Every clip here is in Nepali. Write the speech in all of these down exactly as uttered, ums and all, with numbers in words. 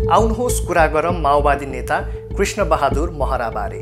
आउनुहोस् कुरा गरौँ माओवादी नेता कृष्णबहादुर महराबारे।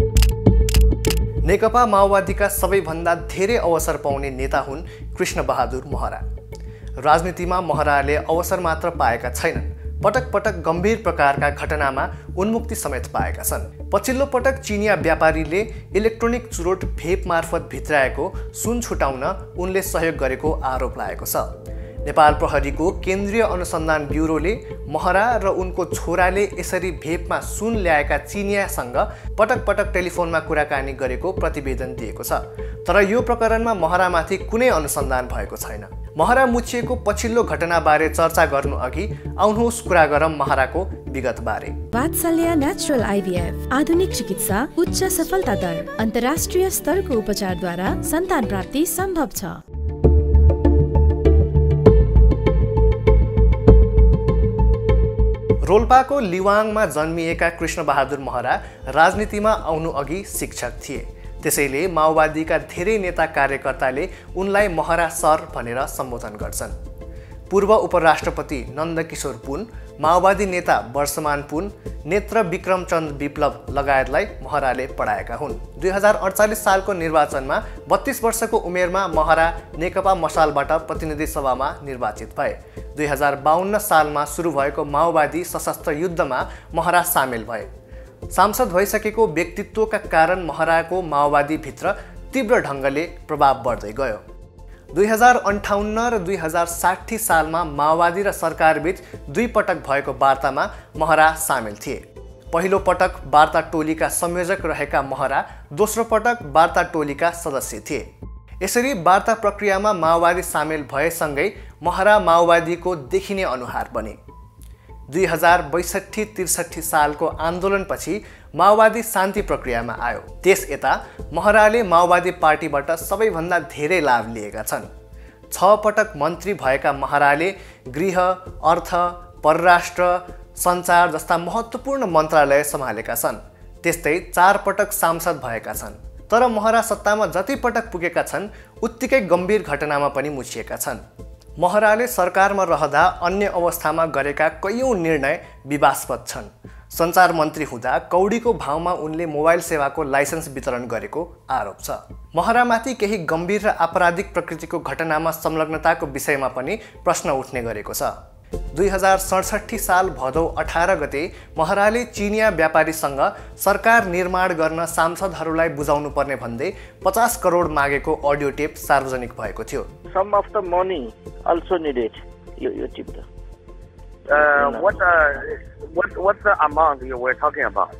नेकपा माओवादीका सबैभन्दा धेरै अवसर पाउने नेता हुन् कृष्णबहादुर महरा। राजनीतिमा महराले अवसर मात्र पाएका छैनन्, पटक पटक गम्भीर प्रकारका घटनामा उन्मुक्ति समेत पाएका छन्। पछिल्लो पटक चिनिया व्यापारीले इलेक्ट्रोनिक चुरोट भेप मार्फत भित्राएको सुन छुटाउन उनले सहयोग गरेको आरोप लागेको छ। नेपाल प्रहरीको केन्द्रीय अनुसन्धान ब्युरोले महरा र उनको छोराले यसरी भेपमा सुन ल्याएका चिनियासँग पटक पटक टेलिफोनमा कुराकानी गरेको प्रतिवेदन दिएको छ। तर यो प्रकरणमा महरामाथि कुनै अनुसन्धान भएको छैन। महरा मुछिएको पछिल्लो घटनाबारे चर्चा गर्नु अघि आउनुहोस् कुरा गरौँ महराको विगतबारे। वात्सल्य नेचुरल आइभीएफ आधुनिक चिकित्सा, उच्च सफलता दर, अन्तर्राष्ट्रिय स्तरको उपचारद्वारा सन्तान प्राप्ति सम्भव छ। रोल्पाको लिवाङमा जन्मिएका कृष्णबहादुर महरा राजनीतिमा आउनु अघि शिक्षक थिए। त्यसैले माओवादीका धेरै नेता कार्यकर्ताले उनलाई महरा सर भनेर सम्बोधन गर्छन्। पूर्व उपराष्ट्रपति नन्दकिशोर पुन, माओवादी नेता वर्षमान पुन, नेत्र विक्रमचन्द्र विप्लव लगायतलाई महराले पढाएका हुन्। दुई हजार अडचालिस सालको निर्वाचनमा बत्तीस वर्षको उमेरमा महरा नेकपा मसालबाट प्रतिनिधि सभामा निर्वाचित भए। दुई हजार बाहन्न सालमा सुरु भएको माओवादी सशस्त्र युद्धमा महरा सामेल भए। सांसद भइसकेको व्यक्तित्वका कारण महराको माओवादीभित्र तीव्र ढङ्गले प्रभाव बढ्दै गयो। दुई हजार अन्ठाउन्न र दुई हजार साठी सालमा माओवादी र सरकारबीच दुई पटक भएको वार्तामा महरा सामेल थिए। पहिलो पटक वार्ता टोलीका संयोजक रहेका महरा दोस्रो पटक वार्ता टोलीका सदस्य थिए। यसरी वार्ता प्रक्रियामा माओवादी सामेल भएसँगै महरा माओवादीको देखिने अनुहार बने। दुई हजार बैसठी त्रिसठी सालको आन्दोलनपछि माओवादी शान्ति प्रक्रियामा आयो। त्यस यता महराले माओवादी पार्टीबाट सबैभन्दा धेरै लाभ लिएका छन्। छ पटक मन्त्री भएका महराले गृह, अर्थ, परराष्ट्र, सञ्चार जस्ता महत्त्वपूर्ण मन्त्रालय सम्हालेका छन्। त्यस्तै चार पटक सांसद भएका छन्। तर महरा सत्तामा जति पटक पुगेका छन् उत्तिकै गम्भीर घटनामा पनि मुछिएका छन्। महराले सरकारमा रहँदा अन्य अवस्थामा गरेका कैयौँ निर्णय विवादास्पद छन्। सञ्चार मन्त्री हुँदा कौडीको भावमा उनले मोबाइल सेवाको लाइसेन्स वितरण गरेको आरोप छ। महरामाथि केही गम्भीर र आपराधिक प्रकृतिको घटनामा संलग्नताको विषयमा पनि प्रश्न उठ्ने गरेको छ। दुई हजार सडसठी साल भदौ अठार गते महराले चिनिया व्यापारीसँग सरकार निर्माण गर्न सांसदहरूलाई बुझाउनु पर्ने भन्दै पचास करोड मागेको अडियो टेप सार्वजनिक भएको थियो। Some of the money also needed. You, you tip the. Uh, what, uh, what, what's the amount you were talking about?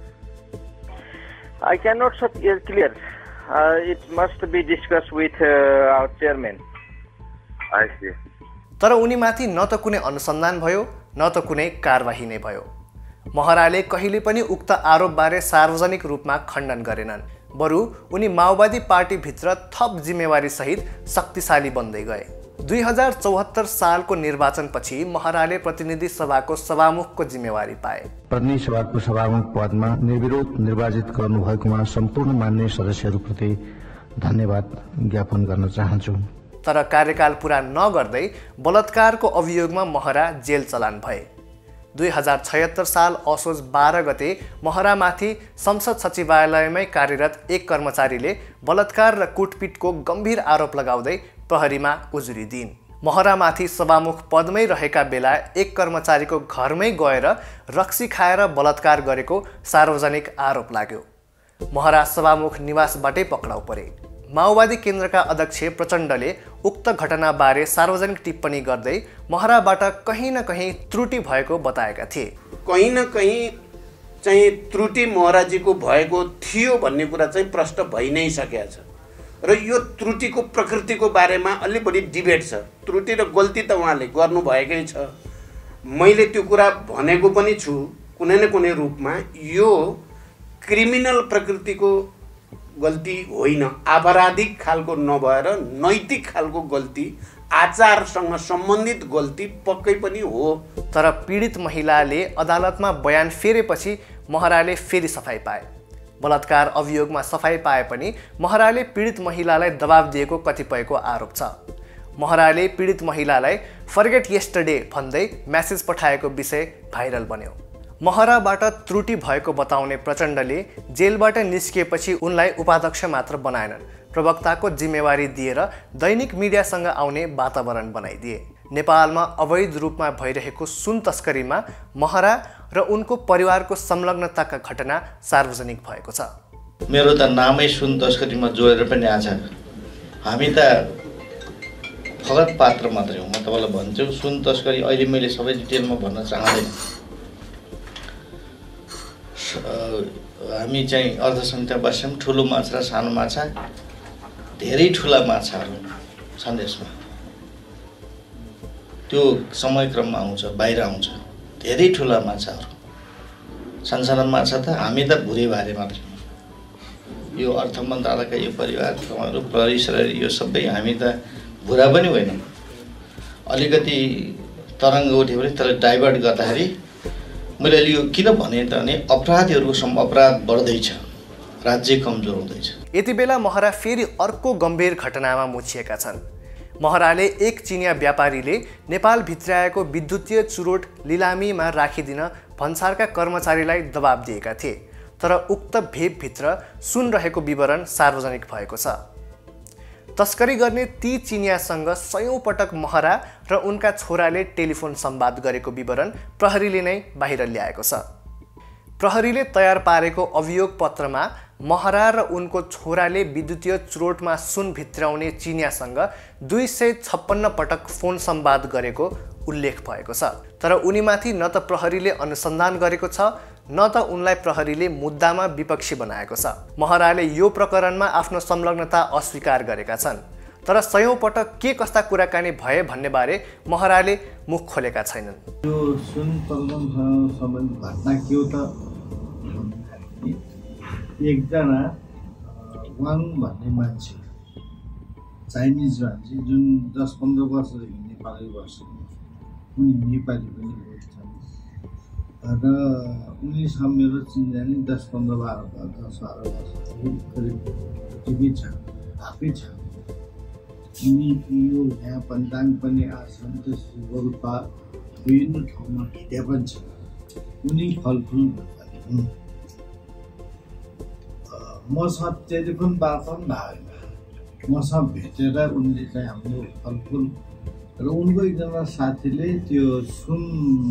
I cannot say clear. Uh, it must be discussed with uh, our chairman. I see. तर उनीमाथि न त कुनै अनुसन्धान भयो न त कुनै कारबाही नै भयो। महराले कहिले पनि उक्त आरोपबारे सार्वजनिक रूपमा खण्डन गरेनन्। बरु उनी माओवादी पार्टीभित्र थप जिम्मेवारी सहित शक्तिशाली बन्दै गए। दुई हजार चौहत्तर सालको निर्वाचनपछि महराले प्रतिनिधि सभाको सभामुखको जिम्मेवारी पाए। प्रतिनिधि सभाको सभामुख पदमा निर्विरोध निर्वाचित गर्नुभएकोमा सम्पूर्ण मान्य सदस्यहरूप्रति धन्यवाद ज्ञापन गर्न चाहन्छु। तर कार्यकाल पूरा नगर्दै बलात्कारको अभियोगमा महरा जेल चलान भए। दुई हजार छयत्तर साल असोज बाह्र गते महरामाथि संसद सचिवालयमै कार्यरत एक कर्मचारीले बलात्कार र कुटपिटको गम्भीर आरोप लगाउँदै प्रहरीमा उजुरी दिइन्। महरामाथि सभामुख पदमै रहेका बेला एक कर्मचारीको घरमै गएर रक्सी खाएर बलात्कार गरेको सार्वजनिक आरोप लाग्यो। महरा सभामुख निवासबाटै पक्राउ परे। माओवादी केन्द्रका अध्यक्ष प्रचण्डले उक्त घटनाबारे सार्वजनिक टिप्पणी गर्दै महराबाट कहीँ न कहीँ त्रुटि भएको बताएका थिए। कहीँ न कहीँ चाहिँ त्रुटि महराजीको भएको थियो भन्ने कुरा चाहिँ प्रष्ट भइ नै सकेको छ र यो त्रुटिको प्रकृतिको बारेमा अलि बढी डिबेट छ। त्रुटि र गल्ती त उहाँले गर्नुभएकै छ, मैले त्यो कुरा भनेको पनि छु कुनै न कुनै रूपमा। यो क्रिमिनल प्रकृतिको गल्ती होइन, आपराधिक खालको नभएर नैतिक खालको गल्ती, आचारसँग सम्बन्धित गल्ती पक्कै पनि हो। तर पीडित महिलाले अदालतमा बयान फेरेपछि महराले फेरि सफाई पाए। बलात्कार अभियोगमा सफाई पाए पनि महराले पीडित महिलालाई दबाब दिएको कतिपयको आरोप छ। महराले पीडित महिलालाई फर्गेट येस्टरडे भन्दै मेसेज पठाएको विषय भाइरल बन्यो। महराबाट त्रुटि भएको बताउने प्रचण्डले जेलबाट निस्किएपछि उनलाई उपाध्यक्ष मात्र बनाएनन्, प्रवक्ताको जिम्मेवारी दिएर दैनिक मिडियासँग आउने वातावरण बनाइदिए। नेपालमा अवैध रूपमा भइरहेको सुन तस्करीमा महरा र उनको परिवारको संलग्नताका घटना सार्वजनिक भएको छ। मेरो त नामै सुन तस्करीमा जोडेर पनि आछ। हामी त फगत पात्र मात्रै हो। म तपाईँलाई भन्छु, सुन तस्करी अहिले मैले सबै डिटेलमा भन्न चाहँदैन। हामी चाहिँ अर्थसंहिता बस्यौँ, ठुलो माछा र सानो माछा, धेरै ठुला माछाहरू छन् यसमा। त्यो समयक्रममा आउँछ, बाहिर आउँछ। धेरै ठुला माछाहरू, सानसानो माछा त हामी त भुरे भारे मात्रै। यो अर्थ मन्त्रालयका यो परिवार, तपाईँहरू परिसर, यो सबै हामी त भुरा पनि होइनौँ। अलिकति तरङ्ग उठ्यो भने त्यसलाई डाइभर्ट गर्दाखेरि मैले अलि यो किन भने त भने अपराधीहरूको सम अपराध बढ्दैछ, राज्य कमजोर हुँदैछ। यति बेला महरा फेरि अर्को गम्भीर घटनामा मुछिएका छन्। महराले एक चिनिया व्यापारीले नेपाल भित्राएको विद्युतीय चुरोट लिलामीमा राखिदिन भन्सारका कर्मचारीलाई दबाब दिएका थिए, तर उक्त भेपभित्र सुन रहेको विवरण सार्वजनिक भएको छ। तस्करी गर्ने ती चिनियासँग सयौं पटक महरा र उनका छोराले टेलिफोन संवाद गरेको विवरण प्रहरीले नै बाहिर ल्याएको छ। प्रहरीले तयार पारेको अभियोग पत्रमा महरा र उनको छोराले विद्युतीय चुरोटमा सुन भित्राउने चिनियासँग दुई सय छप्पन्न पटक फोन संवाद गरेको उल्लेख भएको छ। तर उनीमाथि न त प्रहरीले अनुसन्धान गरेको छ, न त उनलाई प्रहरीले मुद्दामा विपक्षी बनाएको छ। महराले यो प्रकरणमा आफ्नो संलग्नता अस्वीकार गरेका छन्, तर सयौं पटक के कस्ता कुराकानी भए भन्ने बारे महराले मुख खोलेका छैनन्। यो सुन प्रकरणसँग सम्बन्धित घटना के हो त, एकजना वाङ भन्ने मान्छे, चाइनिज मान्छे, जुन दस पन्ध्र वर्षदेखि नेपाली बस्छ, उनी नेपाली पनि बोल्छन् र उनीसँग मेरो चिनजानी दस पन्ध्र बाह्र दस बाह्र वर्षहरू करिब टिभी छ, आफै छ। उनी यो यहाँ पन्टाङ पनि आछन्, त्यसपछि गोल्पा विभिन्न ठाउँमा भेट्या पनि छ। उनी फलफुल हुन्। मसँग टेलिफोन वार्ता पनि भएन, मसँग भेटेर उनले चाहिँ हाम्रो फलफुल र उनको एकजना साथीले त्यो सुन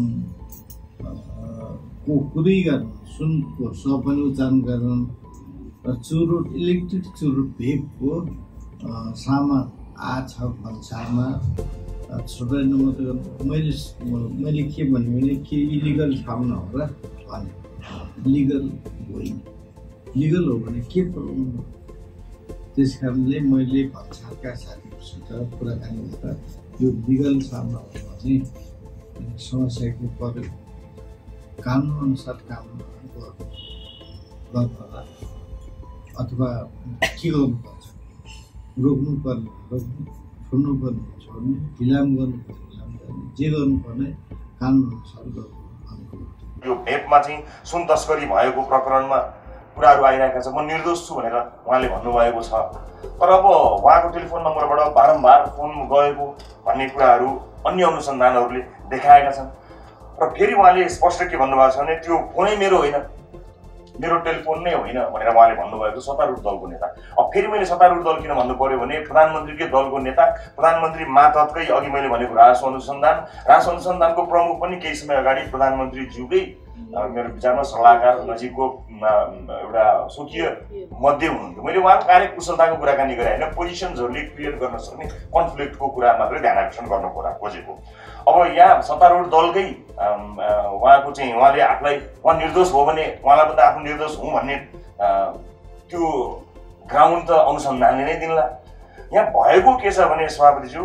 को कुरै गर्नु, सुनको स पनि उच्चारण गर्नु र चुरोट, इलेक्ट्रिक चुरोट भेपको सामान आछ भन्सारमा छोडेन। मतलब मैले मैले के भन्यो भने के इलिगल ठाउँ हो र भने, लिगल होइन, लिगल हो भने के प्रब्लम हो। त्यस कारणले मैले भन्सारका साथीहरूसित कुराकानी गरेर यो लिगल सामना हो भने समस्या के पर्यो, कानुन अनुसार काम गर्नुहोला अथवा के गर्नुपर्छ, रोक्नु पर्ने रोक्नु, छोड्नु पर्ने छोड्नु, ढिलाम गर्नुपर्ने ढिलाम गर्ने, जे गर्नुपर्ने कानुन अनुसार गर्नु। यो भेपमा चाहिँ सुन तस्करी भएको प्रकरणमा कुराहरू आइरहेका छ। म निर्दोष छु भनेर उहाँले भन्नुभएको छ, तर अब उहाँको टेलिफोन नम्बरबाट बारम्बार फोन गएको भन्ने कुराहरू अन्य अनुसन्धानहरूले देखाएका छन्। र फेरि उहाँले स्पष्ट के भन्नुभएको छ भने त्यो फोनै मेरो होइन, मेरो टेलिफोन नै होइन भनेर उहाँले भन्नुभएको सत्तारूढ दलको नेता। अब फेरि मैले सत्तारूढ दल किन भन्नु पर्यो भने प्रधानमन्त्रीकै दलको नेता, प्रधानमन्त्री मातहतकै अघि मैले भनेको राजस्व अनुसन्धान, राजस्व अनुसन्धानको प्रमुख पनि केही समय अगाडि प्रधानमन्त्रीज्यूकै मेरो विचारमा सल्लाहकार नजिकको एउटा स्वकीय मध्ये हुनुहुन्थ्यो। मैले उहाँको कार्यकुशलताको कुराकानी गरेँ होइन, पोजिसन्सहरूले क्रिएट गर्न सक्ने कन्फ्लिक्टको कुरा मात्रै ध्यान आकर्षण गर्नु कुरा खोजेको। अब यहाँ सत्तारूढ दलकै उहाँको चाहिँ उहाँले आफूलाई उहाँ निर्दोष हो भने उहाँलाई पनि आफू निर्दोष हुँ भन्ने त्यो ग्राउन्ड त अनुसन्धानले नै दिनला। यहाँ भएको के छ भने सभापतिज्यू,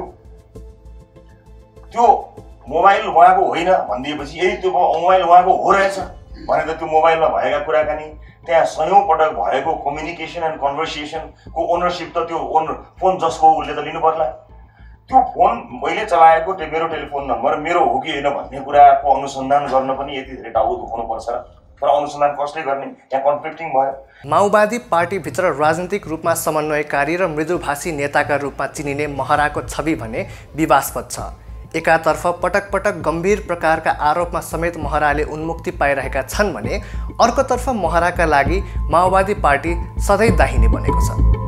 त्यो मोबाइल उहाँको होइन भनिदिएपछि यदि त्यो मोबाइल उहाँको हो रहेछ भने त त्यो मोबाइलमा भएका कुराकानी, त्यहाँ सयौं पटक भएको कम्युनिकेसन एन्ड कन्भर्सेसनको ओनरसिप त त्यो ओनर फोन जसको उसले त लिनु पर्ला। त्यो फोन मैले चलाएको मेरो टेलिफोन नम्बर मेरो हो कि होइन भन्ने कुराको अनुसन्धान गर्न पनि यति धेरै टाउको दुखाउनुपर्छ, तर अनुसन्धान कसले गर्ने, यहाँ कन्फ्लिक्टिङ भयो। माओवादी पार्टीभित्र राजनीतिक रूपमा समन्वयकारी र मृदुभाषी नेताका रूपमा चिनिने महराको छवि भने विवादस्पद छ। एकातर्फ पटक पटक गम्भीर प्रकारका आरोपमा समेत महराले उन्मुक्ति पाइरहेका छन् भने अर्कोतर्फ महराका लागि माओवादी पार्टी सधैँ दाहिने बनेको छ।